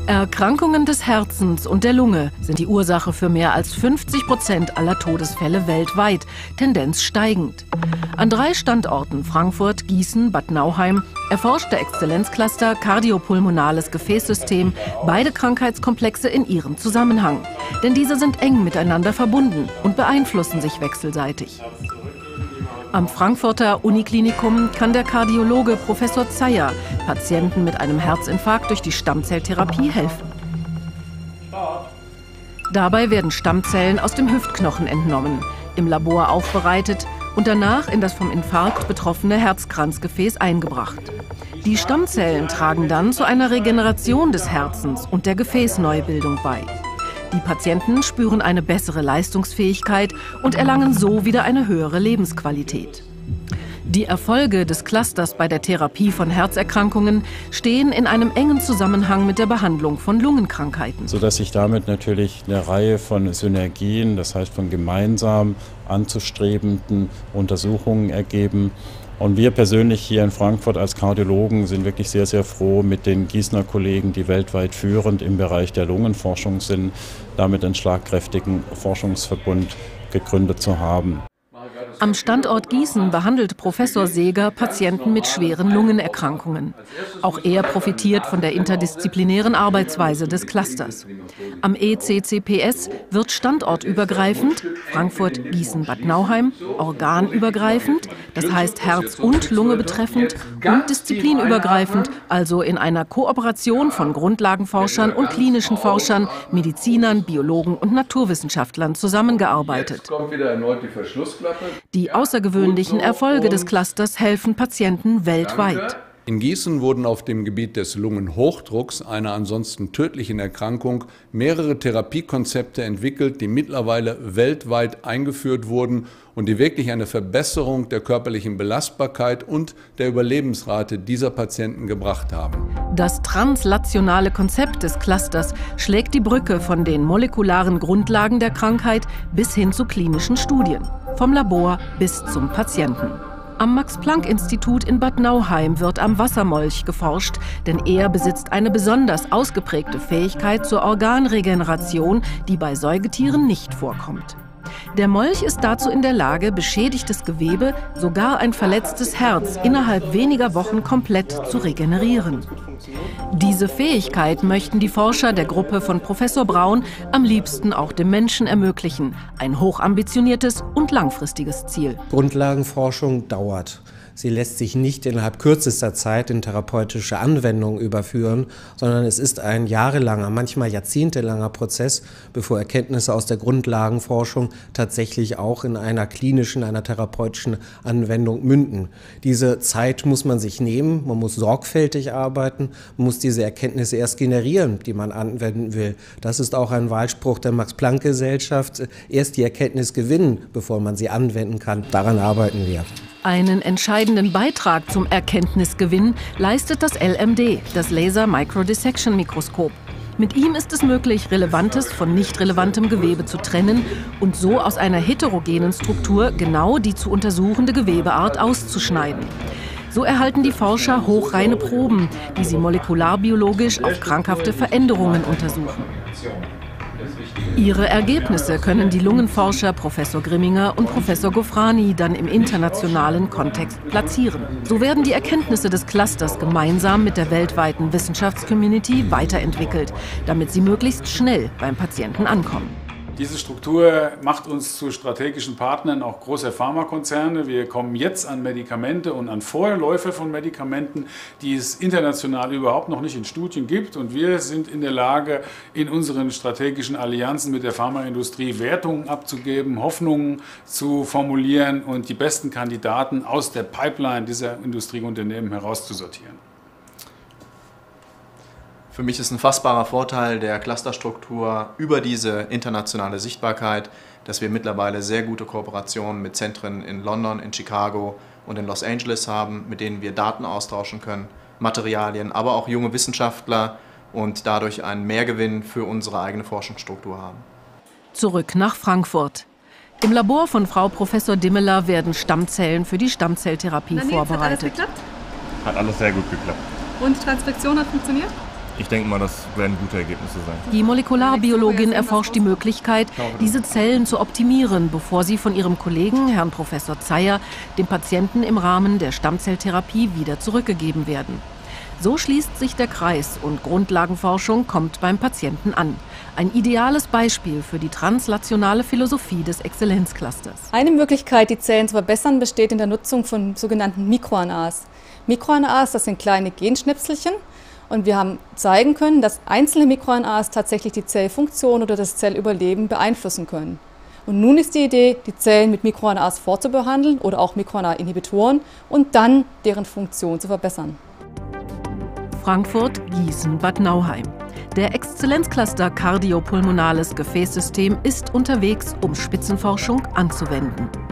Erkrankungen des Herzens und der Lunge sind die Ursache für mehr als 50% aller Todesfälle weltweit, Tendenz steigend. An 3 Standorten Frankfurt, Gießen, Bad Nauheim erforscht der Exzellenzcluster Kardiopulmonales Gefäßsystem beide Krankheitskomplexe in ihrem Zusammenhang. Denn diese sind eng miteinander verbunden und beeinflussen sich wechselseitig. Am Frankfurter Uniklinikum kann der Kardiologe Professor Zeyer Patienten mit einem Herzinfarkt durch die Stammzelltherapie helfen. Dabei werden Stammzellen aus dem Hüftknochen entnommen, im Labor aufbereitet und danach in das vom Infarkt betroffene Herzkranzgefäß eingebracht. Die Stammzellen tragen dann zu einer Regeneration des Herzens und der Gefäßneubildung bei. Die Patienten spüren eine bessere Leistungsfähigkeit und erlangen so wieder eine höhere Lebensqualität. Die Erfolge des Clusters bei der Therapie von Herzerkrankungen stehen in einem engen Zusammenhang mit der Behandlung von Lungenkrankheiten. Sodass sich damit natürlich eine Reihe von Synergien, das heißt von gemeinsam anzustrebenden Untersuchungen ergeben. Und wir persönlich hier in Frankfurt als Kardiologen sind wirklich sehr, sehr froh, mit den Gießener Kollegen, die weltweit führend im Bereich der Lungenforschung sind, damit einen schlagkräftigen Forschungsverbund gegründet zu haben. Am Standort Gießen behandelt Professor Seeger Patienten mit schweren Lungenerkrankungen. Auch er profitiert von der interdisziplinären Arbeitsweise des Clusters. Am ECCPS wird standortübergreifend, Frankfurt, Gießen, Bad Nauheim, organübergreifend, das heißt Herz und Lunge betreffend, und disziplinübergreifend, also in einer Kooperation von Grundlagenforschern und klinischen Forschern, Medizinern, Biologen und Naturwissenschaftlern zusammengearbeitet. Die außergewöhnlichen Erfolge des Clusters helfen Patienten weltweit. In Gießen wurden auf dem Gebiet des Lungenhochdrucks, einer ansonsten tödlichen Erkrankung, mehrere Therapiekonzepte entwickelt, die mittlerweile weltweit eingeführt wurden und die wirklich eine Verbesserung der körperlichen Belastbarkeit und der Überlebensrate dieser Patienten gebracht haben. Das translationale Konzept des Clusters schlägt die Brücke von den molekularen Grundlagen der Krankheit bis hin zu klinischen Studien, vom Labor bis zum Patienten. Am Max-Planck-Institut in Bad Nauheim wird am Wassermolch geforscht, denn er besitzt eine besonders ausgeprägte Fähigkeit zur Organregeneration, die bei Säugetieren nicht vorkommt. Der Molch ist dazu in der Lage, beschädigtes Gewebe, sogar ein verletztes Herz, innerhalb weniger Wochen komplett zu regenerieren. Diese Fähigkeit möchten die Forscher der Gruppe von Professor Braun am liebsten auch dem Menschen ermöglichen. Ein hochambitioniertes und langfristiges Ziel. Grundlagenforschung dauert. Sie lässt sich nicht innerhalb kürzester Zeit in therapeutische Anwendungen überführen, sondern es ist ein jahrelanger, manchmal jahrzehntelanger Prozess, bevor Erkenntnisse aus der Grundlagenforschung tatsächlich auch in einer klinischen, einer therapeutischen Anwendung münden. Diese Zeit muss man sich nehmen, man muss sorgfältig arbeiten, man muss diese Erkenntnisse erst generieren, die man anwenden will. Das ist auch ein Wahlspruch der Max-Planck-Gesellschaft, erst die Erkenntnis gewinnen, bevor man sie anwenden kann. Daran arbeiten wir. Einen entscheidenden Beitrag zum Erkenntnisgewinn leistet das LMD, das Laser Microdissection Mikroskop. Mit ihm ist es möglich, relevantes von nicht relevantem Gewebe zu trennen und so aus einer heterogenen Struktur genau die zu untersuchende Gewebeart auszuschneiden. So erhalten die Forscher hochreine Proben, die sie molekularbiologisch auf krankhafte Veränderungen untersuchen. Ihre Ergebnisse können die Lungenforscher Professor Grimminger und Professor Gofrani dann im internationalen Kontext platzieren. So werden die Erkenntnisse des Clusters gemeinsam mit der weltweiten Wissenschaftscommunity weiterentwickelt, damit sie möglichst schnell beim Patienten ankommen. Diese Struktur macht uns zu strategischen Partnern auch großer Pharmakonzerne. Wir kommen jetzt an Medikamente und an Vorläufer von Medikamenten, die es international überhaupt noch nicht in Studien gibt. Und wir sind in der Lage, in unseren strategischen Allianzen mit der Pharmaindustrie Wertungen abzugeben, Hoffnungen zu formulieren und die besten Kandidaten aus der Pipeline dieser Industrieunternehmen herauszusortieren. Für mich ist ein fassbarer Vorteil der Clusterstruktur über diese internationale Sichtbarkeit, dass wir mittlerweile sehr gute Kooperationen mit Zentren in London, in Chicago und in Los Angeles haben, mit denen wir Daten austauschen können, Materialien, aber auch junge Wissenschaftler und dadurch einen Mehrgewinn für unsere eigene Forschungsstruktur haben. Zurück nach Frankfurt. Im Labor von Frau Professor Dimmeler werden Stammzellen für die Stammzelltherapie vorbereitet. Hat alles geklappt? Hat alles sehr gut geklappt. Und die Transfektion hat funktioniert? ich denke mal, das werden gute Ergebnisse sein. Die Molekularbiologin erforscht die Möglichkeit, diese Zellen zu optimieren, bevor sie von ihrem Kollegen, Herrn Professor Zeyer, dem Patienten im Rahmen der Stammzelltherapie wieder zurückgegeben werden. So schließt sich der Kreis und Grundlagenforschung kommt beim Patienten an. Ein ideales Beispiel für die translationale Philosophie des Exzellenzclusters. Eine Möglichkeit, die Zellen zu verbessern, besteht in der Nutzung von sogenannten MikroRNAs. MikroRNAs, das sind kleine Genschnipselchen. Und wir haben zeigen können, dass einzelne MikroRNAs tatsächlich die Zellfunktion oder das Zellüberleben beeinflussen können. Und nun ist die Idee, die Zellen mit MikroRNAs vorzubehandeln oder auch MikroRNA-Inhibitoren und dann deren Funktion zu verbessern. Frankfurt, Gießen, Bad Nauheim. Der Exzellenzcluster Kardiopulmonales Gefäßsystem ist unterwegs, um Spitzenforschung anzuwenden.